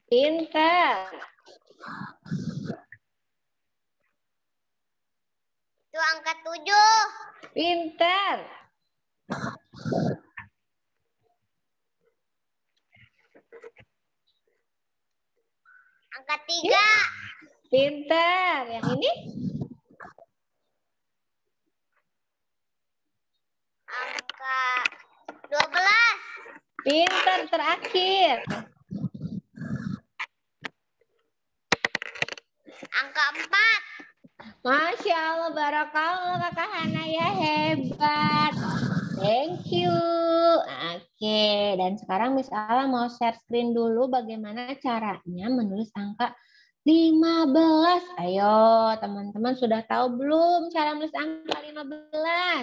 Pintar. Itu angka 7. Pintar. Angka 3. Pintar. Yang ini? Angka 12. Pintar terakhir. Angka 4. Masya Allah, barakallah Kakak Hanaya, hebat. Thank you. Oke, dan sekarang Miss Ala mau share screen dulu bagaimana caranya menulis angka 15. Ayo, teman-teman sudah tahu belum cara menulis angka 15?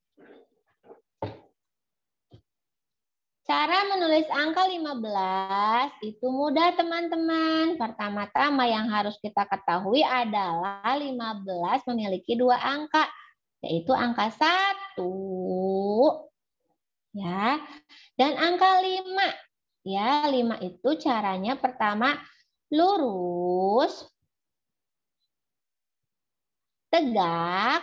Cara menulis angka 15 itu mudah teman-teman. Pertama-tama yang harus kita ketahui adalah 15 memiliki 2 angka, yaitu angka 1 ya, dan angka 5. Ya, 5 itu caranya pertama lurus, tegak,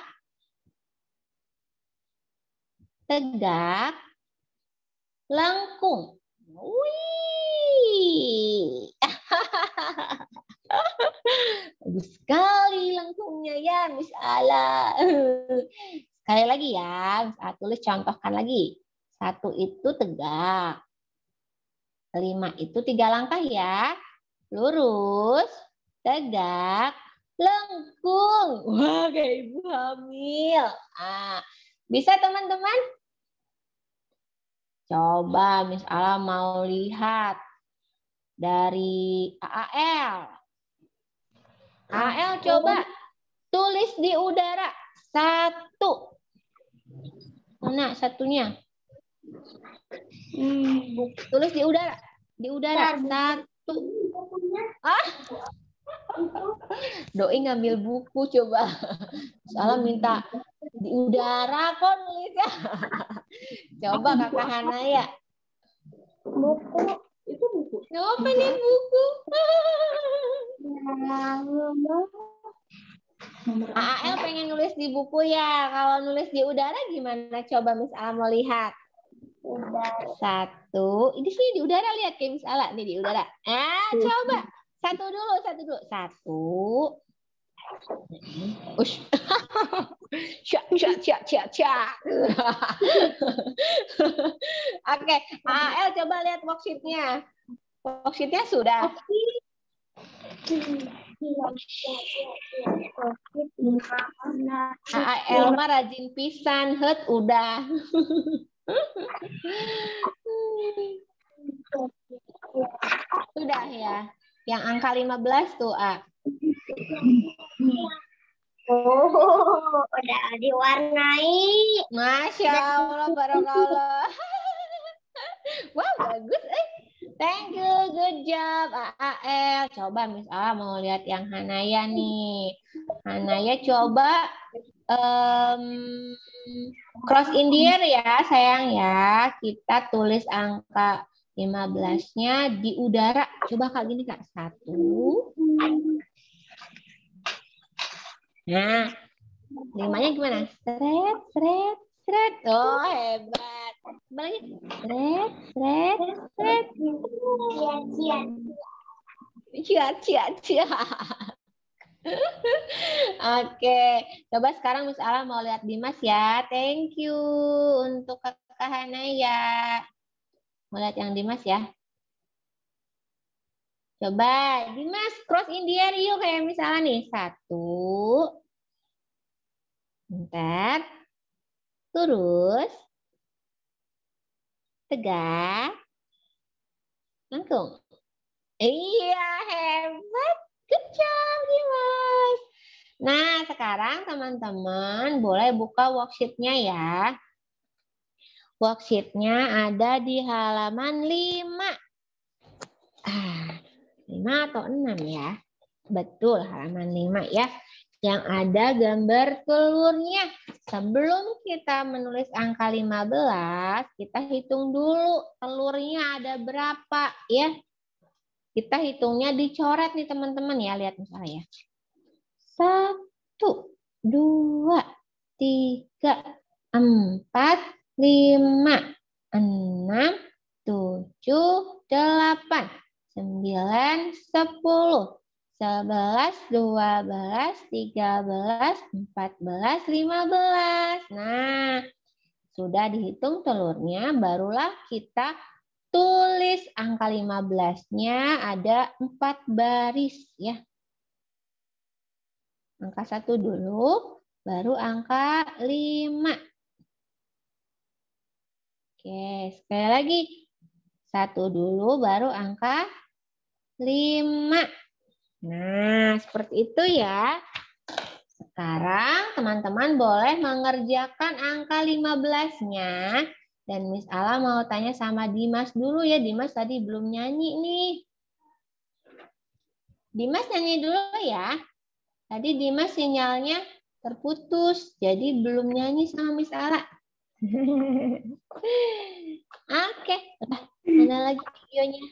tegak, lengkung. Wih. Bagus sekali lengkungnya ya, Miss Ala. Sekali lagi ya, Miss Ala tulis contohkan lagi. 1 itu tegak. 5 itu 3 langkah ya. Lurus, tegak, lengkung. Wah, kayak ibu hamil. Bisa teman-teman? Coba Miss Ala mau lihat dari AAL. AAL coba tulis di udara 1. Mana satunya? Tulis di udara. Di udara 1. Doi ngambil buku coba. Salah minta di udara kok nulisnya. Coba Kakak Hanaya. Buku. Itu buku. Apa nih buku? AAL pengen nulis di buku ya. Kalau nulis di udara gimana? Coba Miss Ala mau lihat. Udara. 1. Ini sih di udara, lihat kayak Miss Ala nih di udara. Coba. 1 dulu. 1. Ush. Oke, AL coba lihat worksheet-nya. Worksheet-nya sudah. AL mah rajin pisan, udah. Sudah ya. Yang angka 15 tuh, A. Oh, udah diwarnai. Masya Allah, barakallah. Wah, bagus. Thank you, good job, AAL. Coba Miss A mau lihat yang Hanaya nih. Hanaya coba cross in the air ya, sayang ya. Kita tulis angka 15-nya di udara. Coba Kak gini Kak. 1. Nah, 5-nya gimana? Sret, sret, sret. Oh, hebat. Coba lagi. Sret, sret, sret. Cia. Oke, coba sekarang Miss Ala mau lihat Dimas ya. Thank you untuk Kakak Hanaya. Mau lihat yang Dimas ya. Coba Dimas cross in the air yuk kayak misalnya nih. 1. Bentar. Lurus. Tegak. Lengkung. Iya, hebat. Good job, Dimas. Nah, sekarang teman-teman boleh buka worksheet-nya ya. Worksheet-nya ada di halaman 5. 5 atau 6 ya? Betul, halaman 5 ya. Yang ada gambar telurnya. Sebelum kita menulis angka 15, kita hitung dulu telurnya ada berapa ya. Kita hitungnya dicoret nih teman-teman ya. Lihat misalnya ya. 1, 2, 3, 4, 5, 6, 7, 8, 9, 10, 11, 12, 13, 14, 15. Nah, sudah dihitung telurnya, barulah kita tulis angka 15-nya ada 4 baris ya. Angka 1 dulu, baru angka 5. Oke, sekali lagi. 1 dulu, baru angka 5. Nah, seperti itu ya. Sekarang teman-teman boleh mengerjakan angka 15-nya. Dan Miss Ala mau tanya sama Dimas dulu ya. Dimas tadi belum nyanyi nih. Dimas nyanyi dulu ya. Tadi Dimas sinyalnya terputus. Jadi belum nyanyi sama Miss Ala. Oke. Mana lagi videonya?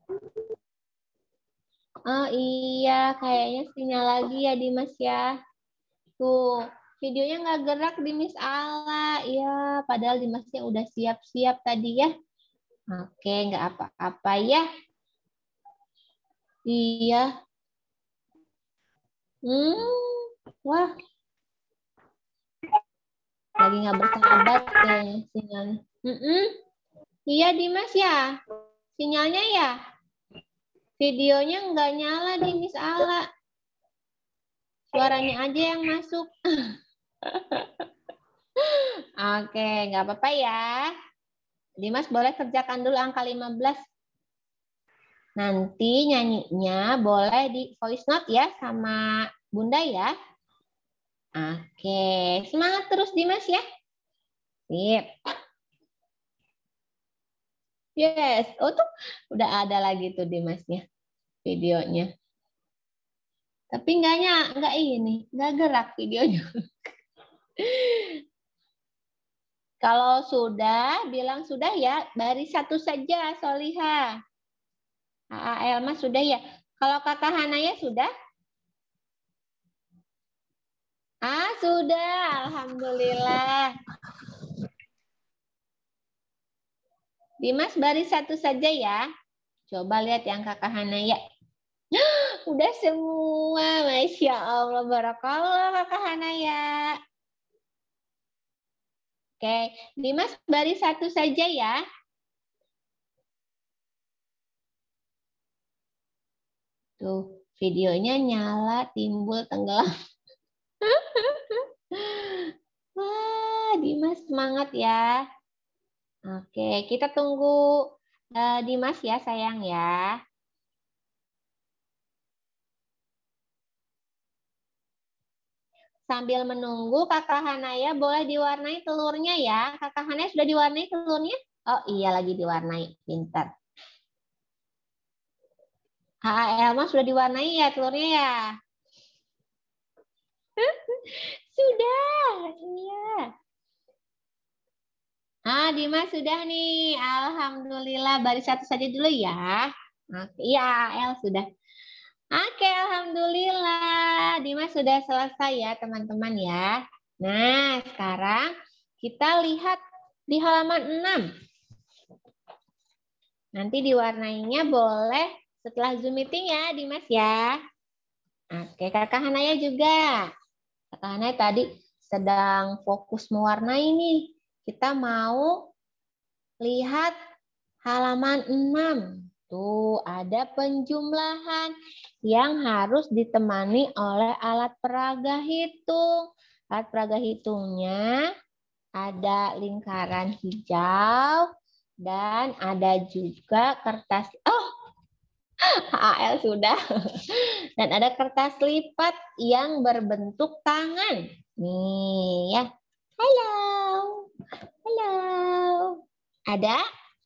Oh iya, kayaknya sinyal lagi ya Dimas ya. Tuh, videonya nggak gerak di Miss Ala. Ya, padahal Dimasnya udah siap-siap tadi ya. Oke, nggak apa-apa ya. Iya. Wah. Lagi nggak bersahabat kayaknya sinyalnya. Iya Dimas ya. Sinyalnya ya. Videonya nggak nyala di Miss Ala. Suaranya aja yang masuk. Oke, nggak apa-apa ya. Dimas boleh kerjakan dulu angka 15. Nanti nyanyinya boleh di voice note ya sama Bunda ya. Oke, semangat terus Dimas ya. Sip. Yes, oh tuh udah ada lagi tuh Dimasnya videonya. Tapi nggak ini, nggak gerak videonya. Kalau sudah, bilang sudah ya, baris 1 saja, Soliha. Elma sudah ya. Kalau Kakak Hanaya sudah? Sudah. Alhamdulillah. Dimas baris 1 saja ya. Coba lihat yang Kakak Hanaya. Udah semua. Masya Allah. Barakallah Kakak Hanaya. Oke, Dimas baris 1 saja ya. Tuh, videonya nyala, timbul, tenggelam. Wah, Dimas semangat ya. Oke, kita tunggu Dimas ya sayang ya. Sambil menunggu Kakak Hanaya boleh diwarnai telurnya ya. Kakak Hanaya sudah diwarnai telurnya? Oh iya lagi diwarnai, pintar. Elma sudah diwarnai ya telurnya ya? Sudah, iya. Dimas sudah nih. Alhamdulillah, baris 1 saja dulu ya. Iya, El sudah. Oke, alhamdulillah. Dimas sudah selesai ya, teman-teman ya. Nah, sekarang kita lihat di halaman 6. Nanti diwarnainya boleh setelah Zoom meeting ya, Dimas ya. Oke, Kakak Hanaya juga. Kakak Hanaya tadi sedang fokus mewarnai nih. Kita mau lihat halaman 6. Tuh, ada penjumlahan yang harus ditemani oleh alat peraga hitung. Alat peraga hitungnya ada lingkaran hijau dan ada juga kertas. Oh, AL sudah. Dan ada kertas lipat yang berbentuk tangan. Nih ya. Halo. Halo. Ada?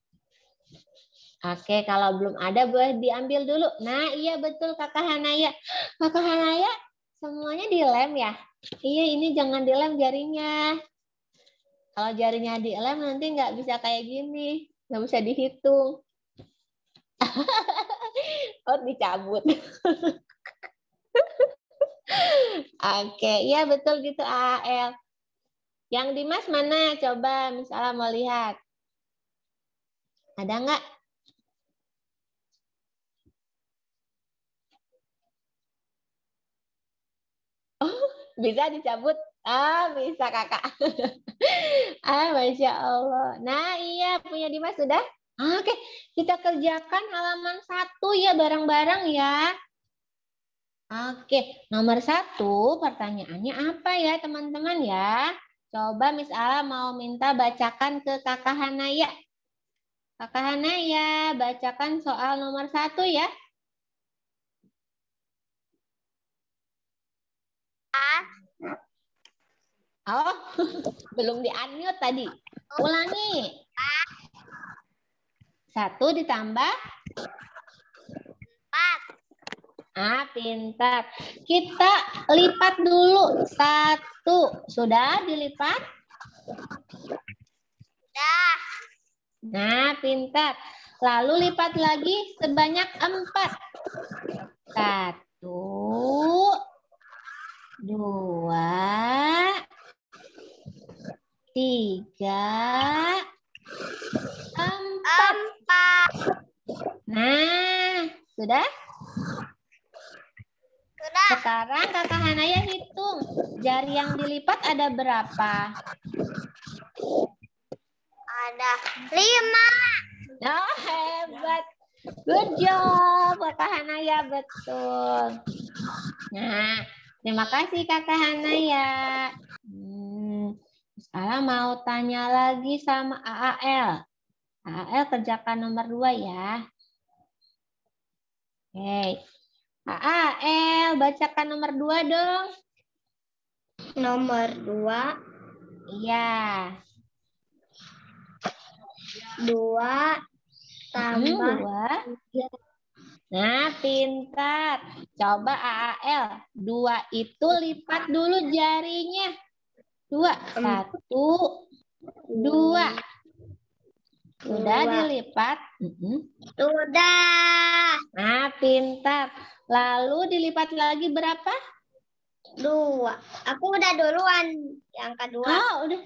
Oke, kalau belum ada boleh diambil dulu. Nah, iya betul Kakak Hanaya. Kakak Hanaya, semuanya dilem ya? Iya, ini jangan dilem jarinya. Kalau jarinya dilem nanti nggak bisa kayak gini. Nggak bisa dihitung. Oh, dicabut. Oke, iya betul gitu AL. Yang Dimas mana? Coba misalnya mau lihat. Ada nggak? Oh, bisa dicabut? Ah, bisa kakak. Masya Allah. Nah, iya punya Dimas sudah. Oke, kita kerjakan halaman 1 ya bareng-bareng ya. Oke, nomor 1 pertanyaannya apa ya teman-teman ya? Coba Miss Ala mau minta bacakan ke Kakak Hanaya. Kakak Hanaya, bacakan soal nomor 1 ya. Oh, belum di-unmute tadi. Ulangi. 1 ditambah 4. Pintar. Kita lipat dulu. 1. Sudah dilipat? Sudah. Nah, pintar. Lalu lipat lagi sebanyak 4. 1, 2, 3, 4. Nah, sudah? Sudah. Sekarang Kakak Hanaya hitung. Jari yang dilipat ada berapa? Ada 5. Oh, hebat. Good job, Kakak Hanaya. Betul. Nah, terima kasih Kakak Hanaya. Sekarang mau tanya lagi sama AAL. AAL kerjakan nomor 2 ya. Oke. AAL, bacakan nomor 2 dong. Nomor 2. Iya. 2 tambah 2. Nah, pintar. Coba AAL. 2 itu lipat dulu jarinya. 2. 1, 2. Sudah dilipat? Sudah. Nah, pintar. Lalu dilipat lagi berapa? 2. Aku udah duluan. Yang kedua. Oh, udah.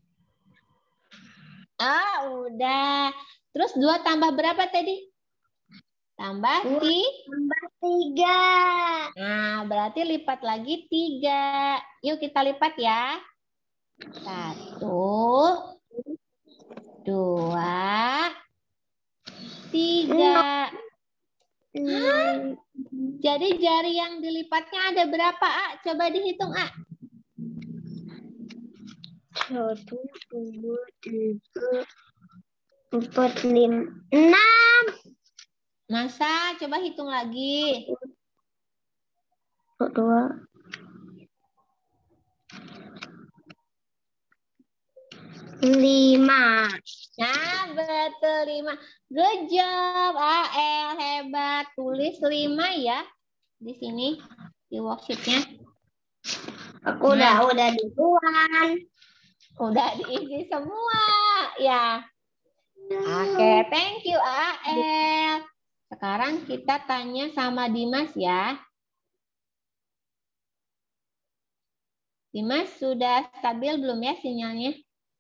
Udah. Terus 2 tambah berapa tadi? Tambah 3. Nah, berarti lipat lagi 3. Yuk kita lipat ya. 1, 2, 3. Jadi jari yang dilipatnya ada berapa, A? Coba dihitung, A. 1, 2, 3, 4, 5, 6. Masa? Coba hitung lagi. 2. 5. Nah, betul 5. Good job, AL. Hebat. Tulis 5 ya. Di sini, di worksheet-nya. Aku udah duluan. Udah diisi semua. Ya. Oke, thank you, AL. Sekarang kita tanya sama Dimas ya. Dimas, sudah stabil belum ya sinyalnya?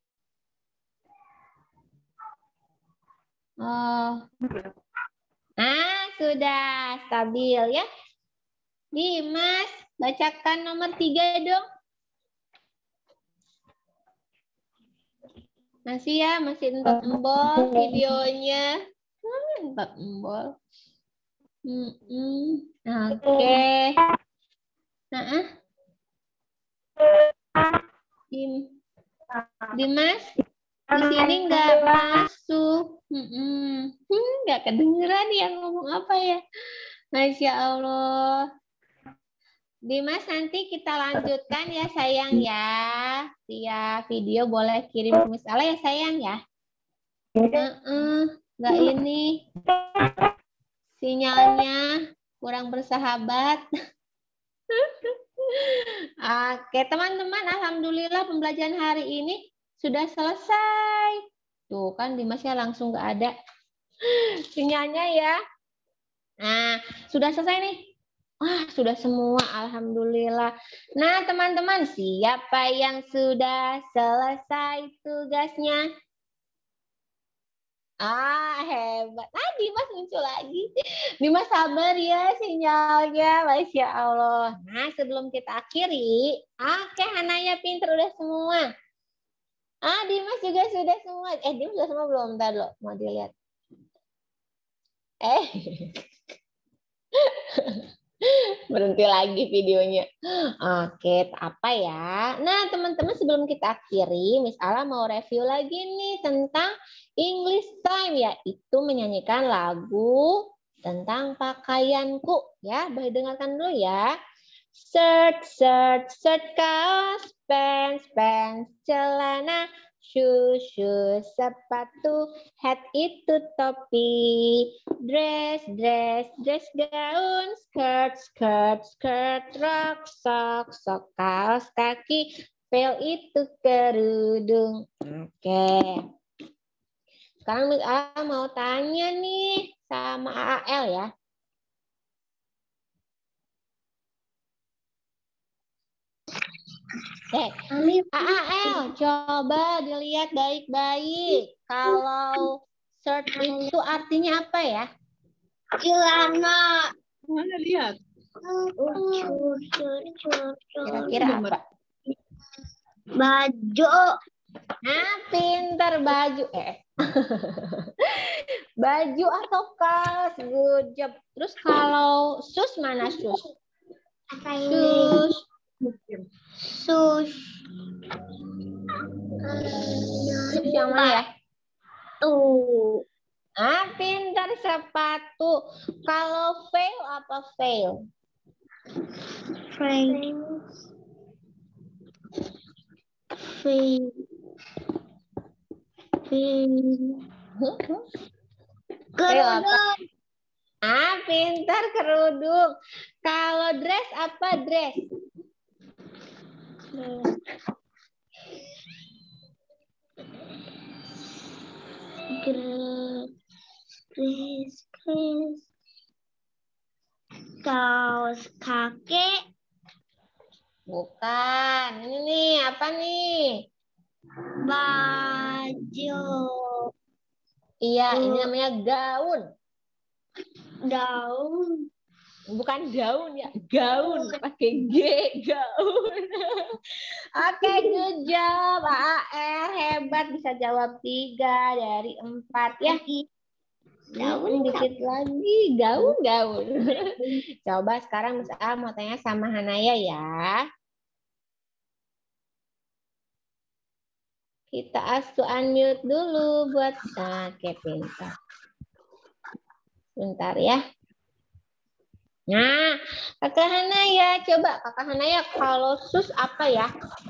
Oh. Sudah stabil ya. Dimas, bacakan nomor 3 dong. Masih ya, masih entut-embol videonya. Entut-embol. Oke. Dimas, di sini nggak masuk. Nggak kedengeran yang ngomong apa ya. Masya Allah. Dimas, nanti kita lanjutkan ya sayang ya. Via video boleh kirim ke Miss Ala ya sayang ya. Nggak ini. Sinyalnya kurang bersahabat. Oke teman-teman, alhamdulillah pembelajaran hari ini sudah selesai. Tuh kan Dimasnya langsung nggak ada sinyalnya ya. Nah, Sudah selesai nih? Wah, sudah semua. Alhamdulillah. Nah, teman-teman, siapa yang sudah selesai tugasnya? Hebat. Dimas muncul lagi. Dimas sabar ya sinyalnya. Masya Allah. Nah, sebelum kita akhiri. Oke, Hanaya pinter udah semua. Dimas juga sudah semua. Dimas sudah semua belum? Bentar loh, mau dilihat. Berhenti lagi videonya. Oke, apa ya? Nah, teman-teman sebelum kita akhiri, Miss Ala mau review lagi nih tentang English time, yaitu menyanyikan lagu tentang pakaianku. Ya, boleh dengarkan dulu ya. Shirt, shirt, shirt, kaos, pants, pants, celana, shoes, shoes, sepatu, hat itu topi, dress, dress, dress, gaun, skirt, skirt, skirt, rok, sok, sok, kaos kaki, veil itu kerudung. Oke. Sekarang Miss A mau tanya nih sama AAL ya. AAL, coba dilihat baik-baik. Kalau shirt itu artinya apa ya? Celana. Mana lihat? Kira-kira apa? Baju. Pintar baju. Baju atau kaos? Good job. Terus kalau shoes mana shoes? Shoes. Sus. Shoes yang mana ya? Tuh. Pintar sepatu. Kalau veil apa veil? Kerudung. Pintar kerudung. Kalau dress apa dress? Kaos kaki. Bukan. Ini nih, apa nih? Baju. Iya, ini namanya gaun. Daun. Bukan daun ya, gaun. Pakai G, gaun. Oke, good job. AAL, hebat. Bisa jawab 3 dari 4 ya. Daun dikit lagi, gaun. Coba sekarang Miss A mau tanya sama Hanaya ya. Kita unmute dulu buat pintar. Bentar ya. Nah, Kakak Hanaya, coba Kakak Hanaya kalau shoes apa ya?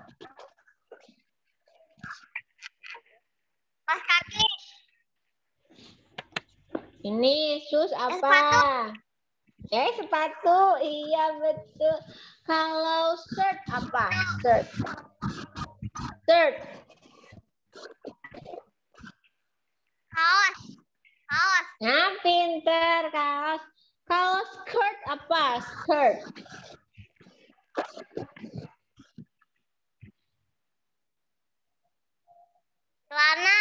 Kaos kaki. Ini shoes apa? Sepatu. Sepatu. Iya, betul. Kalau shirt apa? Shirt. Kaos. Pinter, kaos. Kalau skirt apa? Skirt. Celana.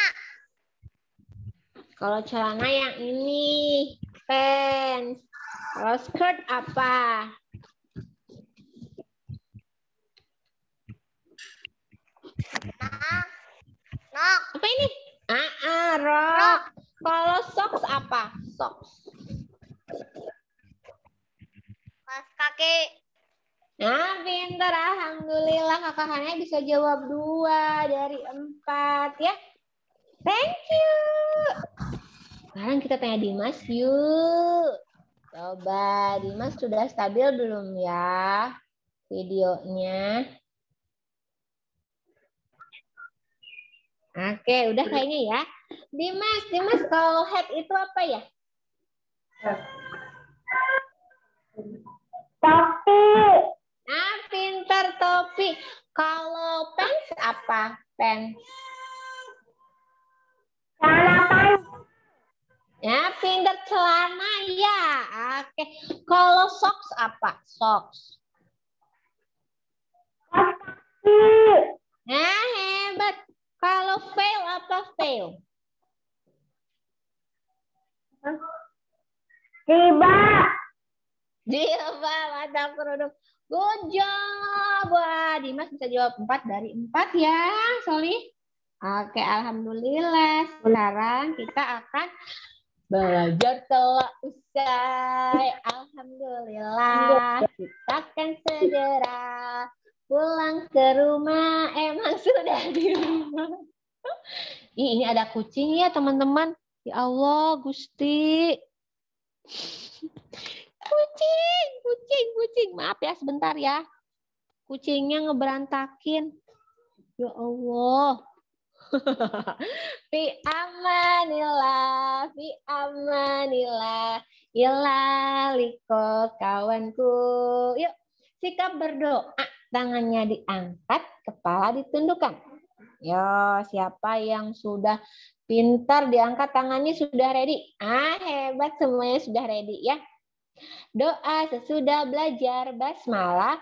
Kalau celana yang ini, pants. Kalau skirt apa? Rok. Apa ini? Rok. Kalau socks apa? Socks. Kaos kaki. Pintar. Alhamdulillah Kakak Hana bisa jawab 2 dari 4 ya. Thank you. Sekarang kita tanya Dimas yuk. Coba Dimas sudah stabil belum ya videonya? Oke, udah kayaknya ya. Dimas kalau hat itu apa ya? Topi. Pintar topi. Kalau pants apa? Pants. Celana pants. Pintar celana ya. Oke. Kalau socks apa? Socks. Nah, hebat. Kalau fail apa fail? Jilbab, mantap kerudung. Good job. Wah, Dimas bisa jawab 4 dari 4 ya, Solih. Oke, alhamdulillah. Sekarang kita akan belajar telah usai. Alhamdulillah. Kita akan segera pulang ke rumah. Emang sudah di rumah. Ih, ini ada kucing ya, teman-teman. Ya Allah, Gusti. Kucing. Maaf ya, sebentar ya. Kucingnya ngeberantakin. Ya Allah. Fi amanillah. Ilaliko kawanku. Yuk, sikap berdoa. Tangannya diangkat, kepala ditundukkan. Yo, siapa yang sudah pintar diangkat tangannya sudah ready? Hebat, semuanya sudah ready ya. Doa sesudah belajar basmalah.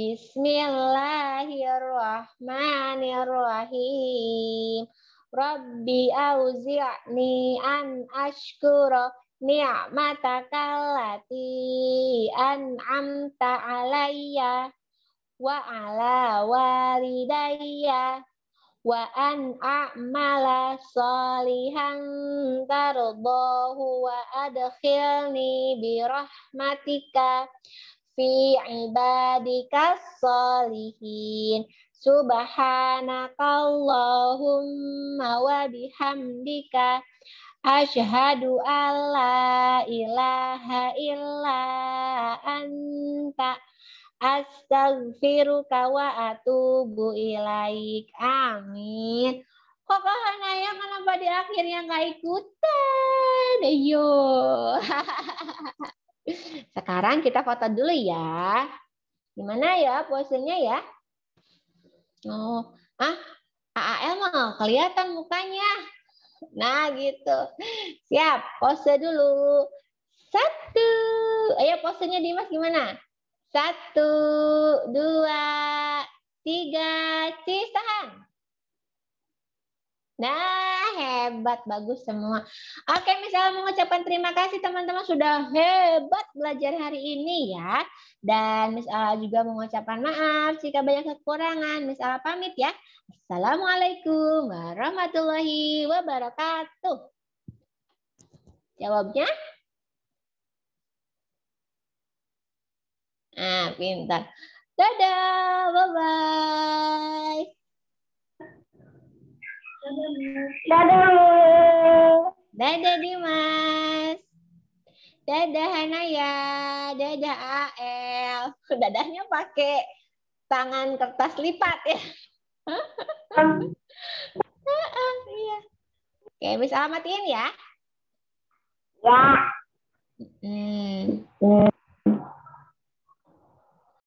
Bismillahirrahmanirrahim. Rabbi auzi'ni an ashkura ni'mataka allati an'amta alayya wa ala walidayya wa an a'mala salihan tardahu wa adkhilni bi rahmatika fi ibadika salihin. Subhanakallahumma wa bihamdika asyhadu alla ilaha illa anta astaghfiruka wa atubu ilaik. Amin. Kok Kak Hanaya kenapa di akhirnya nggak ikutan? Ayo. Sekarang kita foto dulu ya. Gimana ya posenya ya? Oh, AAL mau kelihatan mukanya. Nah gitu. Siap, pose dulu. 1. Ayo posenya Dimas gimana? 1, 2, 3, cheese tahan. Nah, hebat, bagus semua. Oke, misalnya mengucapkan terima kasih teman-teman sudah hebat belajar hari ini ya. Dan Miss Ala juga mengucapkan maaf jika banyak kekurangan. Miss Ala pamit ya. Assalamualaikum warahmatullahi wabarakatuh. Jawabnya? Pintar. Dadah, bye-bye. Dadah Dimas. Dadah Hanaya. Dadah AL. Dadahnya pakai tangan kertas lipat ya. Iya. Oke, bisa amatin ya. Ya.